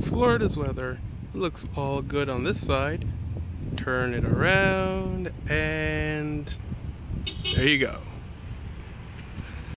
Florida's weather. It looks all good on this side. Turn it around and there you go.